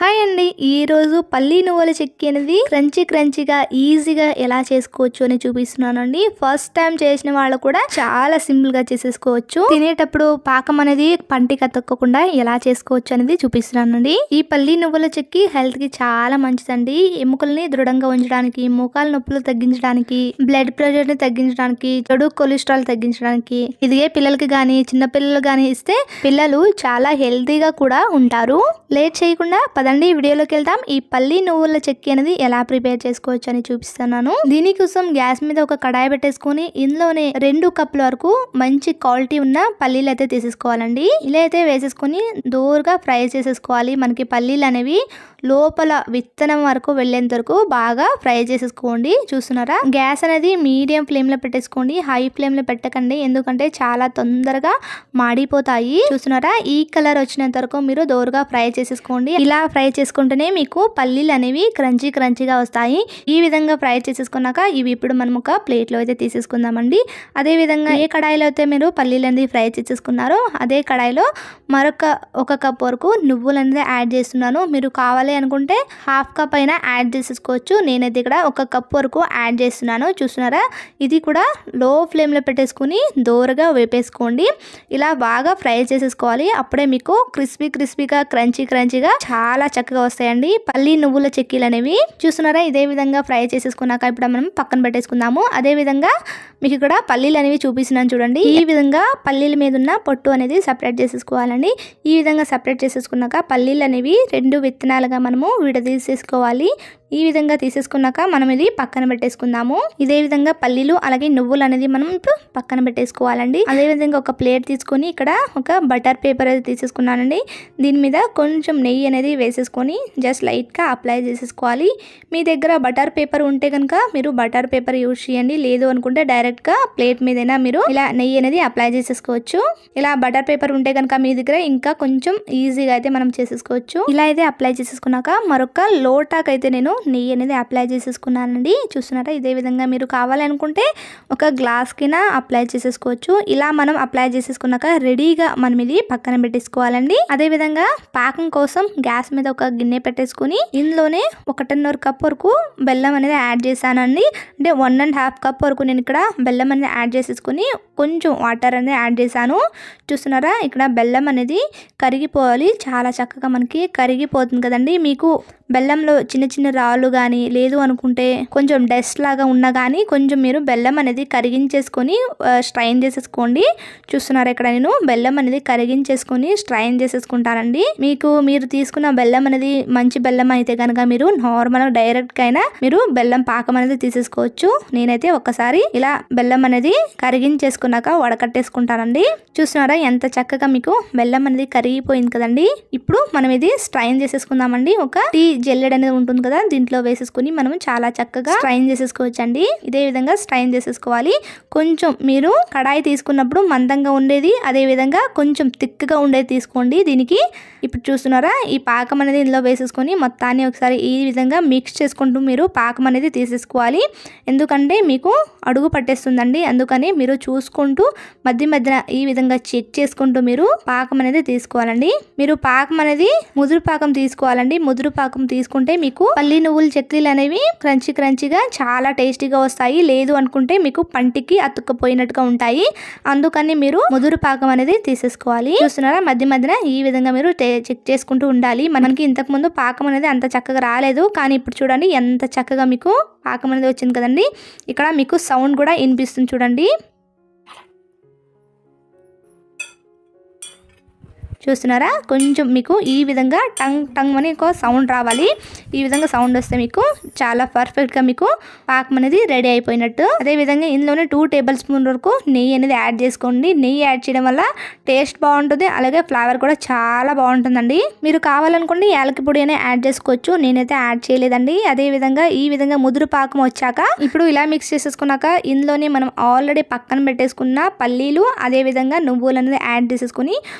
Hi అండి. ఈరోజు పల్లి నువ్వుల చెక్కి అనేది క్రంచీగా ఈజీగా ఎలా చేసుకోవచ్చు అని చూపిస్తున్నానండి. ఫస్ట్ టైం చేసిన వాళ్ళు కూడా చాలా సింపుల్ గా చేసేసుకోవచ్చు. తినేటప్పుడు పాకం అనేది పంటికి అతక్కకుండా ఎలా చేసుకోవచ్చు అనేది చూపిస్తున్నానండి. ఈ పల్లి నువ్వుల చెక్కి హెల్త్ కి చాలా మంచిదండి. ఎముకల్ని దృఢంగా ఉంచడానికి, మోకాల నొప్పులు తగ్గించడానికి, బ్లడ్ ప్రెషర్ ని తగ్గించడానికి, చెడు కొలెస్ట్రాల్ తగ్గించడానికి, ఇదిగే పిల్లలకి గానీ చిన్న పిల్లలు గానీ ఇస్తే పిల్లలు చాలా హెల్తీగా కూడా ఉంటారు. లేట్ చేయకుండా పదండి వీడియోలోకి వెళ్దాం. ఈ పల్లి నువ్వుల చెక్కి అనేది ఎలా ప్రిపేర్ చేసుకోవచ్చు అని చూపిస్తున్నాను. దీనికోసం గ్యాస్ మీద ఒక కడాయి పెట్టేసుకుని ఇందులోనే 2 కప్పుల వరకు మంచి క్వాలిటీ ఉన్న పల్లీలు అయితే తీసేసుకోవాలండి. ఇలా అయితే వేసేసుకుని దూరగా ఫ్రై చేసేసుకోవాలి. మనకి పల్లీలు అనేవి లోపల విత్తనం వరకు వెళ్ళేంత వరకు బాగా ఫ్రై చేసేసుకోండి. చూస్తున్నారా, గ్యాస్ అనేది మీడియం ఫ్లేమ్ లో పెట్టేసుకోండి, హై ఫ్లేమ్ లో పెట్టకండి, ఎందుకంటే చాలా తొందరగా మాడిపోతాయి. చూస్తున్నారా, ఈ కలర్ వచ్చినంత వరకు మీరు దూరగా ఫ్రై చేసేసుకోండి. ఇలా ఫ్రై చేసుకుంటేనే మీకు పల్లీలు అనేవి క్రంచీగా వస్తాయి. ఈ విధంగా ఫ్రై చేసేసుకున్నాక ఇవి ఇప్పుడు మనం ఒక ప్లేట్ లో అయితే తీసేసుకుందామండి. అదే విధంగా ఏ కడాయిలో అయితే మీరు పల్లీలు అనేది ఫ్రై చేసేసుకున్నారో అదే కడాయిలో మరొక 1 కప్ వరకు నువ్వులు అనేది యాడ్ చేస్తున్నాను. మీరు కావాలి అనుకుంటే హాఫ్ కప్ అయినా యాడ్ చేసేసుకోవచ్చు. నేనైతే ఇక్కడ 1 కప్ వరకు యాడ్ చేస్తున్నాను. చూస్తున్నారా, ఇది కూడా లో ఫ్లేమ్ లో పెట్టేసుకుని దూరగా వేపేసుకోండి. ఇలా బాగా ఫ్రై చేసేసుకోవాలి. అప్పుడే మీకు క్రిస్పీగా క్రంచీగా చాలా చక్కగా వస్తాయండి పల్లి నువ్వుల చెక్కీలు అనేవి. చూస్తున్నారా, ఇదే విధంగా ఫ్రై చేసేసుకున్నాక ఇప్పుడు మనం పక్కన పెట్టేసుకుందాము. అదే విధంగా మీకు ఇక్కడ పల్లీలు అనేవి చూపిస్తున్నాను చూడండి. ఈ విధంగా పల్లీల మీద ఉన్న పొట్టు అనేది సపరేట్ చేసేసుకోవాలండి. ఈ విధంగా సపరేట్ చేసేసుకున్నాక పల్లీలు అనేవి 2 విత్తనాలుగా మనము విడదీసేసుకోవాలి. ఈ విధంగా తీసేసుకున్నాక మనం ఇది పక్కన పెట్టేసుకుందాము. ఇదే విధంగా పల్లీలు అలాగే నువ్వులు అనేది మనం ఇప్పుడు పక్కన పెట్టేసుకోవాలండి. అదే విధంగా ఒక ప్లేట్ తీసుకొని ఇక్కడ ఒక బటర్ పేపర్ అయితే తీసేసుకున్నానండి. దీని మీద కొంచెం నెయ్యి అనేది వేసేసుకొని జస్ట్ లైట్ గా అప్లై చేసేసుకోవాలి. మీ దగ్గర బటర్ పేపర్ ఉంటే కనుక మీరు బటర్ పేపర్ యూజ్ చేయండి. లేదు అనుకుంటే డైరెక్ట్ గా ప్లేట్ మీదైనా మీరు ఇలా నెయ్యి అనేది అప్లై చేసేసుకోవచ్చు. ఇలా బటర్ పేపర్ ఉంటే కనుక మీ దగ్గర ఇంకా కొంచెం ఈజీగా అయితే మనం చేసేసుకోవచ్చు. ఇలా అయితే అప్లై చేసేసుకున్నాక మరొక లోటాకి అయితే నేను నెయ్యి అనేది అప్లై చేసేసుకున్నానండి. చూస్తున్నారా, ఇదే విధంగా మీరు కావాలనుకుంటే ఒక గ్లాస్ కింద అప్లై చేసేసుకోవచ్చు. ఇలా మనం అప్లై చేసేసుకున్నాక రెడీగా మనం ఇది పక్కన పెట్టేసుకోవాలండి. అదే విధంగా పాకం కోసం గ్యాస్ మీద ఒక గిన్నె పెట్టేసుకుని ఇందులోనే 1.5 కప్ వరకు బెల్లం అనేది యాడ్ చేశానండి. అంటే 1.5 కప్ వరకు నేను ఇక్కడ బెల్లం అనేది యాడ్ చేసేసుకుని కొంచెం వాటర్ అనేది యాడ్ చేశాను. చూస్తున్నారా, ఇక్కడ బెల్లం అనేది కరిగిపోవాలి. చాలా చక్కగా మనకి కరిగిపోతుంది కదండి. మీకు బెల్లంలో చిన్న రాళ్ళు కానీ లేదు అనుకుంటే కొంచెం డస్ట్ లాగా ఉన్నా కానీ కొంచెం మీరు బెల్లం అనేది కరిగించేసుకొని స్ట్రైన్ చేసేసుకోండి. చూస్తున్నారా, ఇక్కడ నేను బెల్లం అనేది కరిగించేసుకొని స్ట్రైన్ చేసేసుకుంటానండి. మీరు తీసుకున్న బెల్లం అనేది మంచి బెల్లం అయితే కనుక మీరు నార్మల్ డైరెక్ట్ గా అయినా మీరు బెల్లం పాకం అనేది తీసేసుకోవచ్చు. నేనైతే ఒక్కసారి ఇలా బెల్లం అనేది కరిగించేసుకున్నాక వడకట్టేసుకుంటానండి. చూస్తున్నారా, ఎంత చక్కగా మీకు బెల్లం అనేది కరిగిపోయింది కదండి. ఇప్పుడు మనం ఇది స్ట్రైన్ చేసేసుకుందామండి. ఒక టీ జల్లెడ అనేది ఉంటుంది కదా, దీంట్లో వేసేసుకుని మనం చాలా చక్కగా స్ట్రైన్ చేసేసుకోవచ్చు అండి. ఇదే విధంగా స్ట్రైన్ చేసేసుకోవాలి. కొంచెం మీరు కడాయి తీసుకున్నప్పుడు మందంగా ఉండేది, అదే విధంగా కొంచెం థిక్గా ఉండేది తీసుకోండి దీనికి. ఇప్పుడు చూస్తున్నారా, ఈ పాకం అనేది ఇందులో వేసేసుకొని మొత్తాన్ని ఒకసారి ఈ విధంగా మిక్స్ చేసుకుంటూ మీరు పాకం అనేది తీసేసుకోవాలి. ఎందుకంటే మీకు అడుగు పట్టేస్తుందండి. అందుకని మీరు చూసుకుంటూ మధ్యన ఈ విధంగా చెక్ చేసుకుంటూ మీరు పాకం అనేది తీసుకోవాలండి. మీరు పాకం అనేది ముదురు పాకం తీసుకోవాలండి. ముదురు పాకం తీసుకుంటే మీకు పల్లి నువ్వుల చెక్కీలు అనేవి క్రంచీగా చాలా టేస్టీగా వస్తాయి. లేదు అనుకుంటే మీకు పంటికి అతుక్కపోయినట్టుగా ఉంటాయి. అందుకని మీరు ముదురు పాకం అనేది తీసేసుకోవాలి. చూస్తున్నారా, మధ్యన ఈ విధంగా మీరు చెక్ చేసుకుంటూ ఉండాలి. మనకి ఇంతకు ముందు పాకం అనేది అంత చక్కగా రాలేదు, కానీ ఇప్పుడు చూడండి ఎంత చక్కగా మీకు పాకం అనేది వచ్చింది కదండి. ఇక్కడ మీకు సౌండ్ కూడా వినిపిస్తుంది చూడండి. చూస్తున్నారా, కొంచెం మీకు ఈ విధంగా టంగ్ అని ఒక సౌండ్ రావాలి. ఈ విధంగా సౌండ్ వస్తే మీకు చాలా పర్ఫెక్ట్గా మీకు పాకం అనేది రెడీ అయిపోయినట్టు. అదే విధంగా ఇందులోనే 2 టేబుల్ స్పూన్ వరకు నెయ్యి అనేది యాడ్ చేసుకోండి. నెయ్యి యాడ్ చేయడం వల్ల టేస్ట్ బాగుంటుంది, అలాగే ఫ్లేవర్ కూడా చాలా బాగుంటుందండి. మీరు కావాలనుకోండి యాలకి పొడి అనేది యాడ్ చేసుకోవచ్చు. నేనైతే యాడ్ చేయలేదండి. అదే విధంగా ఈ విధంగా ముదురు పాకం వచ్చాక ఇప్పుడు ఇలా మిక్స్ చేసేసుకున్నాక ఇందులోనే మనం ఆల్రెడీ పక్కన పెట్టేసుకున్న పల్లీలు అదే విధంగా నువ్వులు అనేది యాడ్ చేసేసుకుని మొత్తం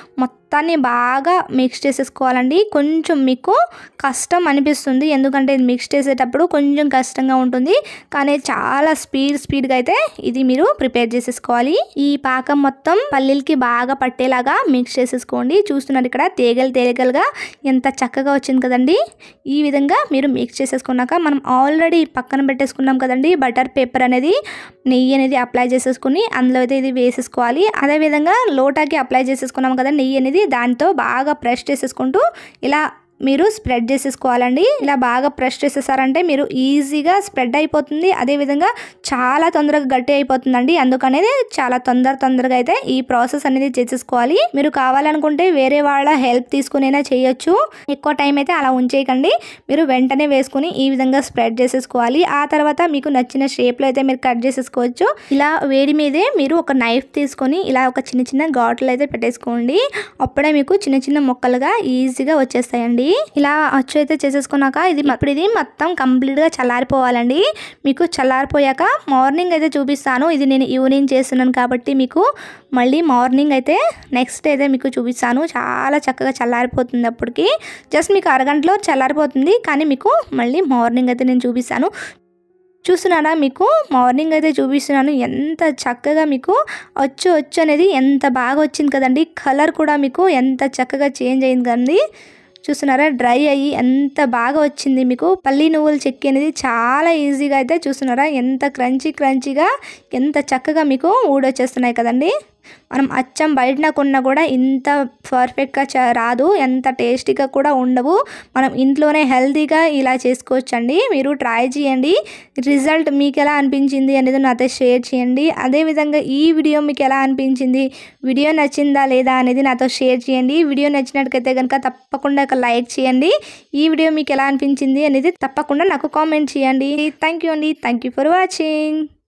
మొత్తాన్ని బాగా మిక్స్ చేసేసుకోవాలండి. కొంచెం మీకు కష్టం అనిపిస్తుంది, ఎందుకంటే ఇది మిక్స్ చేసేటప్పుడు కొంచెం కష్టంగా ఉంటుంది, కానీ చాలా స్పీడ్గా అయితే ఇది మీరు ప్రిపేర్ చేసేసుకోవాలి. ఈ పాకం మొత్తం పల్లీలకి బాగా పట్టేలాగా మిక్స్ చేసేసుకోండి. చూస్తున్నారు ఇక్కడ తేగలుగా ఎంత చక్కగా వచ్చింది కదండి. ఈ విధంగా మీరు మిక్స్ చేసేసుకున్నాక మనం ఆల్రెడీ పక్కన పెట్టేసుకున్నాం కదండి బటర్ పేపర్ అనేది, నెయ్యి అనేది అప్లై చేసేసుకుని అందులో అయితే ఇది వేసేసుకోవాలి. అదేవిధంగా లోటాకి అప్లై చేసేసుకున్నాం కదా నెయ్యి అనేది, దాంతో బాగా ప్రెస్ చేసేసుకుంటూ ఇలా మీరు స్ప్రెడ్ చేసేసుకోవాలండి. ఇలా బాగా ప్రెస్ చేసేసారంటే మీరు ఈజీగా స్ప్రెడ్ అయిపోతుంది, అదేవిధంగా చాలా తొందరగా గట్టి అయిపోతుందండి. అందుకనేది చాలా తొందరగా అయితే ఈ ప్రాసెస్ అనేది చేసేసుకోవాలి. మీరు కావాలనుకుంటే వేరే వాళ్ళ హెల్ప్ తీసుకునైనా చేయొచ్చు, ఎక్కువ టైం అయితే అలా ఉంచేయకండి. మీరు వెంటనే వేసుకుని ఈ విధంగా స్ప్రెడ్ చేసేసుకోవాలి. ఆ తర్వాత మీకు నచ్చిన షేప్లో అయితే మీరు కట్ చేసేసుకోవచ్చు. ఇలా వేడి మీదే మీరు ఒక నైఫ్ తీసుకొని ఇలా ఒక చిన్న ఘాట్లు అయితే పెట్టేసుకోండి. అప్పుడే మీకు చిన్న ముక్కలుగా ఈజీగా వచ్చేస్తాయండి. ఇలా అచ్చు అయితే చేసేసుకున్నాక ఇది మొత్తం కంప్లీట్గా చల్లారిపోవాలండి. మీకు చల్లారిపోయాక మార్నింగ్ అయితే చూపిస్తాను. ఇది నేను ఈవినింగ్ చేస్తున్నాను కాబట్టి మీకు మళ్ళీ మార్నింగ్ అయితే నెక్స్ట్ అయితే మీకు చూపిస్తాను. చాలా చక్కగా చల్లారిపోతుంది, అప్పటికి జస్ట్ మీకు అరగంటలో చల్లారిపోతుంది, కానీ మీకు మళ్ళీ మార్నింగ్ అయితే నేను చూపిస్తాను. చూస్తున్నారా, మీకు మార్నింగ్ అయితే చూపిస్తున్నాను. ఎంత చక్కగా మీకు అచ్చు అనేది ఎంత బాగా వచ్చింది కదండి. కలర్ కూడా మీకు ఎంత చక్కగా చేంజ్ అయింది కదండి. చూస్తున్నారా, డ్రై అయ్యి ఎంత బాగా వచ్చింది. మీకు పల్లి నువ్వుల చెక్కి అనేది చాలా ఈజీగా అయితే చూస్తున్నారా ఎంత క్రంచీగా ఎంత చక్కగా మీకు ఊడొచ్చేస్తున్నాయి కదండి. మనం అచ్చం బయటన కొన్నా కూడా ఇంత పర్ఫెక్ట్గా రాదు, ఎంత టేస్టీగా కూడా ఉండవు. మనం ఇంట్లోనే హెల్తీగా ఇలా చేసుకోవచ్చండి. మీరు ట్రై చేయండి. రిజల్ట్ మీకు ఎలా అనిపించింది అనేది నాతో షేర్ చేయండి. అదేవిధంగా ఈ వీడియో మీకు ఎలా అనిపించింది, వీడియో నచ్చిందా లేదా అనేది నాతో షేర్ చేయండి. వీడియో నచ్చినట్లయితే కనుక తప్పకుండా ఒక లైక్ చేయండి. ఈ వీడియో మీకు ఎలా అనిపించింది అనేది తప్పకుండా నాకు కామెంట్ చేయండి. థ్యాంక్ యూ అండి. Thank you for watching.